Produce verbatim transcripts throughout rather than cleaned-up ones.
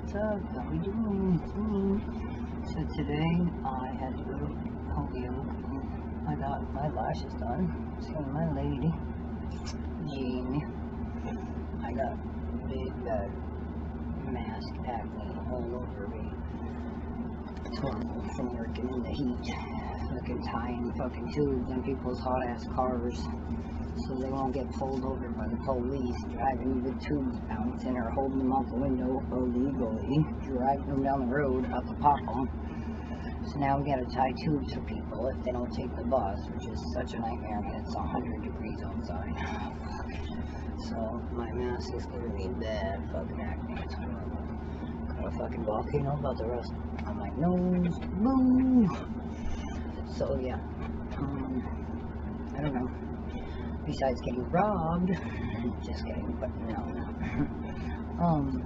what's up? How we doing? Mm. So today I had to go to Holyoke. I got my lashes done. See my lady, Jean. I got big bad mask acne all over me. It's horrible from working in the heat. Fucking tying fucking tubes on people's hot ass cars so they won't get pulled over by the police, driving with tubes bouncing or holding them out the window illegally, driving them down the road out to pop them. So now we gotta tie tubes for people if they don't take the bus, which is such a nightmare when it's one hundred degrees outside. So my mask is giving me bad fucking acne. It's horrible. Got a fucking volcano about the rest on my nose. Boo! So yeah, um, I don't know. Besides getting robbed, just kidding, but no, no. um,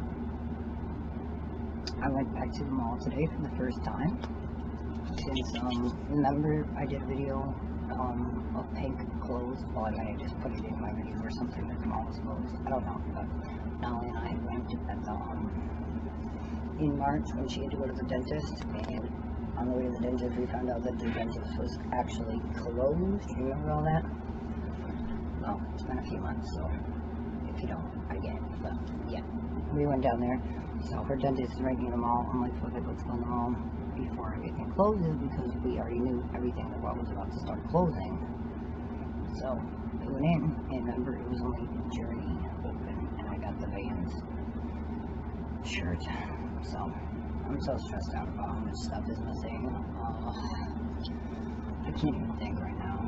I went back to the mall today for the first time since, um, remember I did a video, um, of pink clothes. Well, I might have just put it in my video or something that the mall was closed. I don't know, but Nolly and I went at the, um, in March when she had to go to the dentist, and on the way to the dentist we found out that the dentist was actually closed. Do you remember all that? Well, it's been a few months, so if you don't, I get it. But yeah, we went down there. So her dentist is right near the mall. I'm like, fuck it, let's go in the mall before everything closes, because we already knew everything that was about to start closing. So we went in, and remember, it was only Journey open, and I got the Vans shirt. So I'm so stressed out about how much stuff is missing. Uh, I can't even think right now.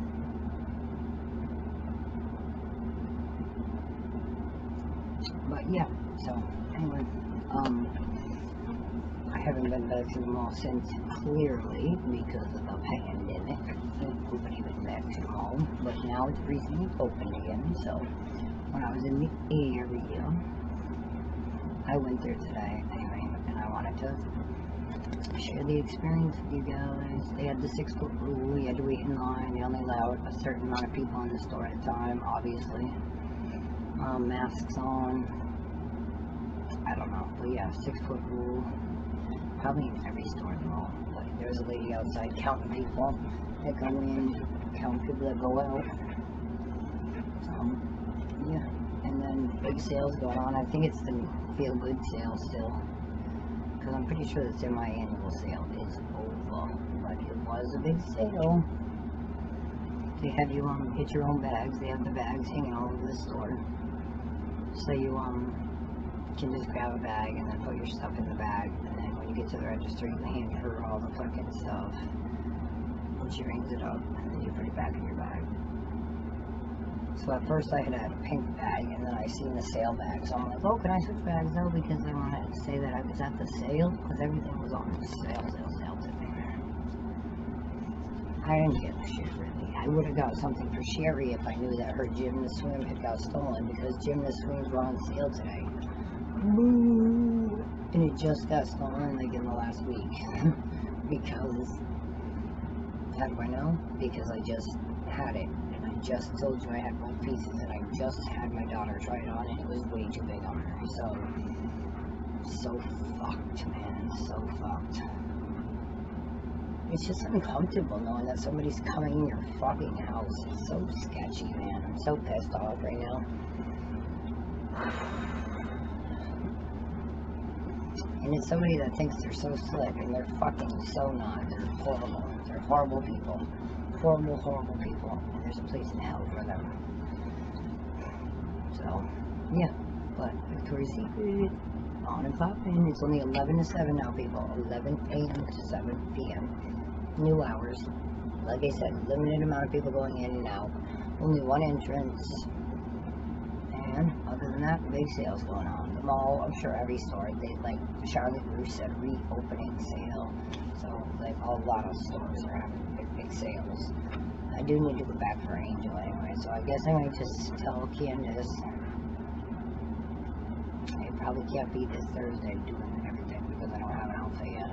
But yeah, so anyway, um, I haven't been back to the mall since, clearly because of the pandemic. Nobody went back to the mall, but now it's recently opened again. So when I was in the area, I went there today anyway, and I wanted to share the experience with you guys. They had the six foot rule. You had to wait in line. They only allowed a certain amount of people in the store at a time, obviously. Um, masks on. I don't know, but yeah, six foot rule. Probably in every store in the mall. But there's a lady outside counting people that go in, counting people that go out. Um, yeah, and then big sales going on. I think it's the Feel Good sale still, because I'm pretty sure the semi-annual sale is over. But it was a big sale. They had you um get your own bags. They have the bags hanging all over the store. So you um can just grab a bag and then put your stuff in the bag, and then when you get to the register you can hand her all the fucking stuff, and she rings it up, and then you put it back in your bag. So at first I had had a pink bag, and then I seen the sale bag, so I'm like, oh, can I switch bags though, because I wanted to say that I was at the sale, because everything was on sale, sale, sale today. I didn't get the shit really. I would have got something for Sherry if I knew that her Gym to Swim had got stolen, because Gym to Swims were on sale today. Boo! And it just got stolen like in the last week. Because, how do I know? Because I just had it, and I just told you I had both pieces, and I just had my daughter try it on, and it was way too big on her. So, so fucked, man. So fucked. It's just uncomfortable knowing that somebody's coming in your fucking house. It's so sketchy, man. I'm so pissed off right now. And it's somebody that thinks they're so slick, and they're fucking so not. They're horrible. They're horrible people. Horrible, horrible people. And there's a place in hell for them. So, yeah. But Victoria's Secret, on and popping. It's only eleven to seven now, people. eleven a m to seven p m New hours. Like I said, limited amount of people going in and out. Only one entrance. And other than that, big sales going on. The mall, I'm sure every store, they like Charlotte Russe said reopening sale. So like a lot of stores are having big, big sales. I do need to go back for Angel anyway, so I guess I'm going to just tell Candace I probably can't be this Thursday doing everything because I don't have an outfit yet.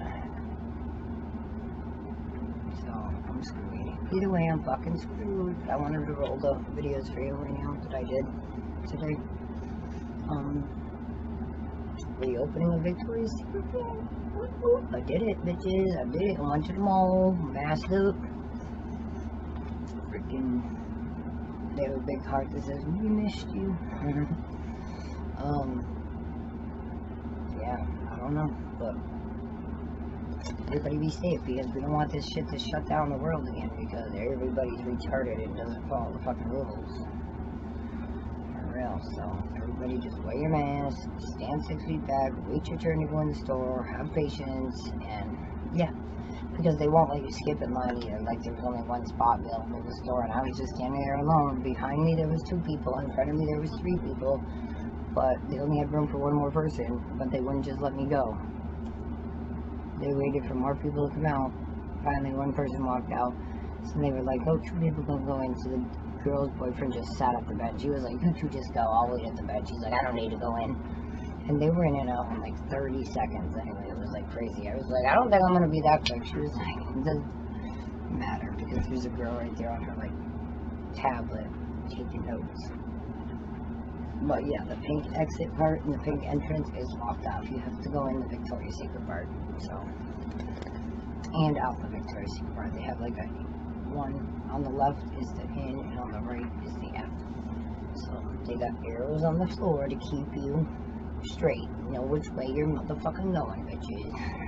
So I'm screwed. Either way, I'm fucking screwed. I wanted to roll the videos for you right now that I did today. Um, reopening of Victoria's Secret. I did it, bitches. I did it. I went to the mall, masked up. Freaking, they have a big heart that says, "We missed you." um, yeah, I don't know, but everybody be safe, because we don't want this shit to shut down the world again, because everybody's retarded and doesn't follow the fucking rules. For real, so everybody just wear your mask, stand six feet back, wait your turn to go in the store, have patience, and yeah, because they won't let you skip in line either. Like, there was only one spot available in the store, and I was just standing there alone. Behind me there was two people, in front of me there was three people, but they only had room for one more person, but they wouldn't just let me go. They waited for more people to come out. Finally, one person walked out. So they were like, "Oh, two people don't go in." So the girl's boyfriend just sat at the bench. He was like, "You two just go. I'll wait at the bench." He's like, "I don't need to go in." And they were in and out in like thirty seconds. Anyway, it was like crazy. I was like, "I don't think I'm gonna be that quick." She was like, "It doesn't matter, because there's a girl right there on her like tablet taking notes." But yeah, the pink exit part and the pink entrance is locked off. You have to go in the Victoria's Secret part. So, and out the Victoria's Secret part. They have like a one on the left is the in, and on the right is the out. So they got arrows on the floor to keep you straight. You know which way you're motherfucking going, bitches.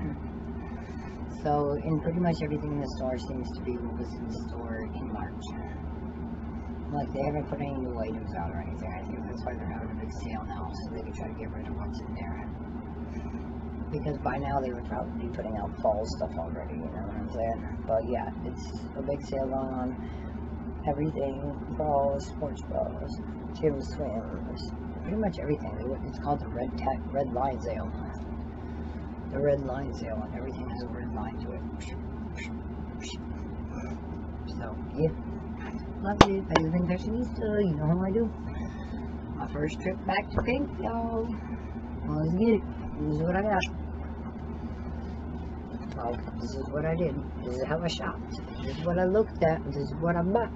So, and pretty much everything in the store seems to be what was in the store in March. Like, they haven't put any new items out or anything. I think that's why they're having a big sale now, so they can try to get rid of what's in there. Because by now they would probably be putting out fall stuff already, you know what I'm saying? But yeah, it's a big sale going on. Everything, bras, sports bras, gym swims, pretty much everything. It's called the Red Tech, Red Line Sale. The Red Line Sale, and everything has a red line to it. So, yeah. Love it. I live in Fashionista, you know how I do. My first trip back to Pink, y'all. Well, let's get it. This is what I got. Well, this is what I did. This is how I shopped. This is what I looked at. This is what I bought.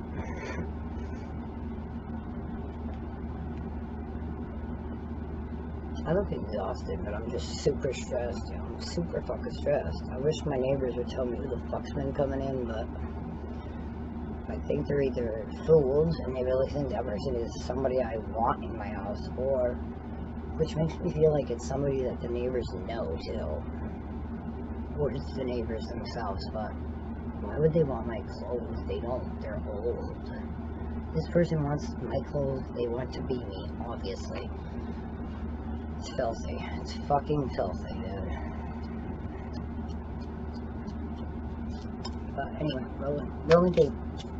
I look exhausted, but I'm just super stressed. You know, I'm super fucking stressed. I wish my neighbors would tell me who the fuck's been coming in, but I think they're either fools and they really think that person is somebody I want in my house, or, which makes me feel like it's somebody that the neighbors know too, or it's the neighbors themselves. But why would they want my clothes? They don't. They're old. This person wants my clothes. They want to be me, obviously. It's filthy. It's fucking filthy, dude. But anyway, rolling, rolling tape.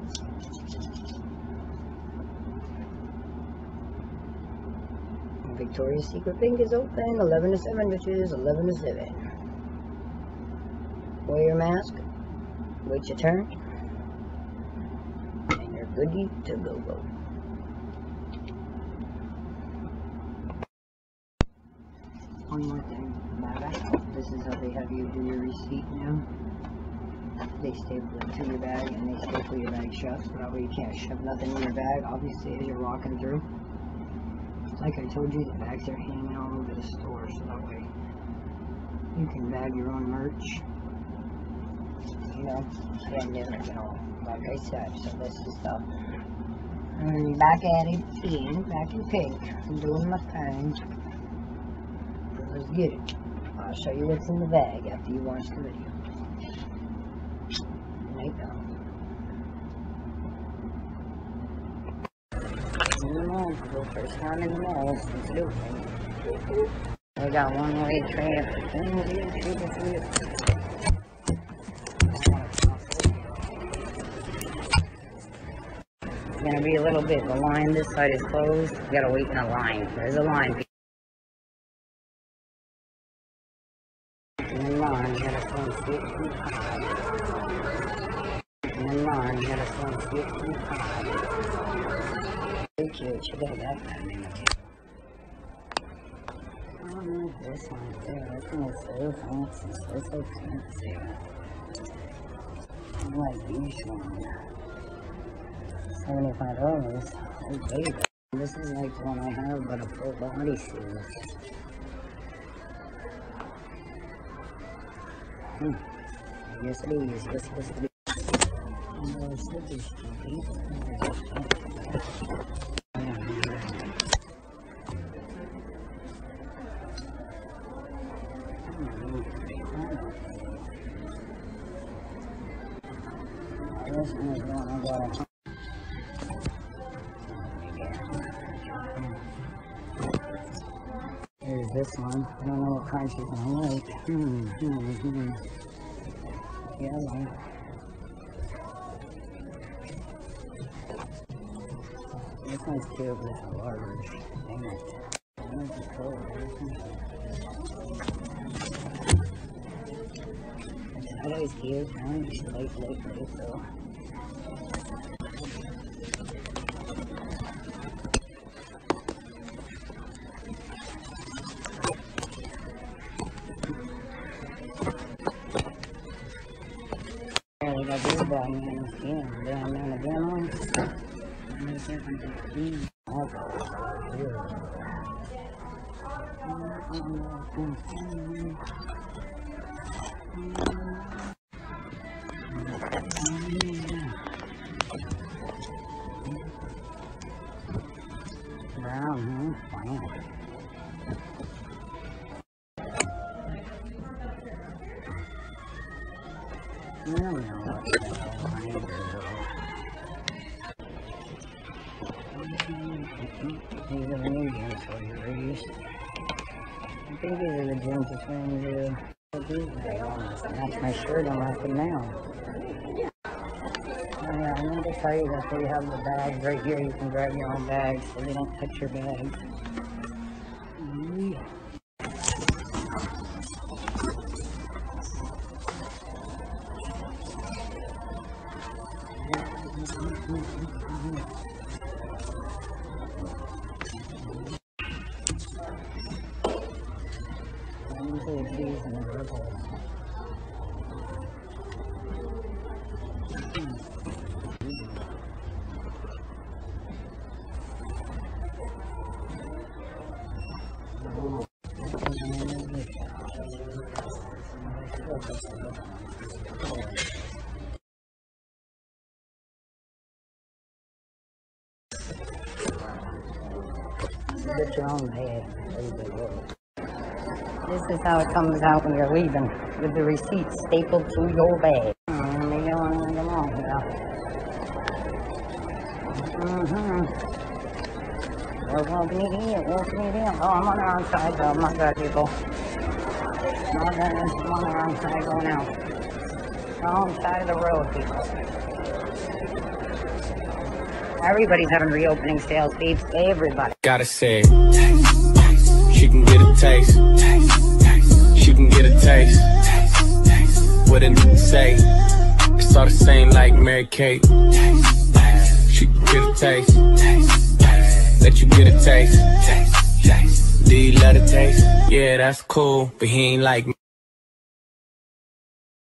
Victoria's Secret Pink is open, eleven to seven, bitches, eleven to seven. Wear your mask, wait your turn, and you're goody to go go. One more thing about it. This is how they have you do your receipt now. They staple it to your bag, and they staple your bag shut, so that way you can't shove nothing in your bag, obviously, as you're walking through. Like I told you, the bags are hanging all over the store, so that way you can bag your own merch. You know, and you know, like I said, so this is the, I'm back at it again, back in Pink. I'm doing my thing. Let's get it. I'll show you what's in the bag after you watch the video. There you go. In the mall, for the first time in the mall since it opened. We got one way traffic. It's gonna be a little bit. The line this side is closed. We gotta wait in a line. There's a line. In the line, you gotta phone fifty-five. In the line, you gotta phone fifty-five. Thank you. Check out that man. Oh, this one there. This one's so fancy. So, so fancy. I like these ones. seventy-five dollars. Oh, baby. This is like the one I have, but a full body shoe. Hmm. Yes, it is. Yes, yes, it is. No, it's not this stupid. This one is one I got. Here's this one. I don't know what kind she's gonna like. Hmm, hmm, hmm. Yeah, I like. This one's cute, but it's large. Dang it. Where's the color? That always cute. I want to just light, light, light, so. Yeah, we got these down there. Yeah, down there again on. Brown, huh? Wow. I don't know what the These are the new gyms for you, ladies. I think these are the gyms that's going to match my shirt on my foot now. Oh yeah, I meant to tell you that they have the bags right here. You can grab your own bags so they don't touch your bags. Yeah. These and the purple. Get your own bag. This is how it comes out when you're leaving, with the receipt stapled to your bag. Let me go on and come on now. Mm-hmm. Well, welcome me here, welcome me here. Oh, I'm on the wrong side though, my bad people. I'm on the, I'm on the wrong side going out. Wrong side of the road, people. Everybody's having reopening sales, babes. Everybody. Gotta say, taste, taste. She can get a taste. Taste, taste. She can get a taste. Taste, taste. What a nigga say. It's all the same like Mary Kate. Taste, taste. She can get a taste. Taste, taste. Let you get a taste. Taste, taste. Do you love the taste? Yeah, that's cool, but he ain't like me.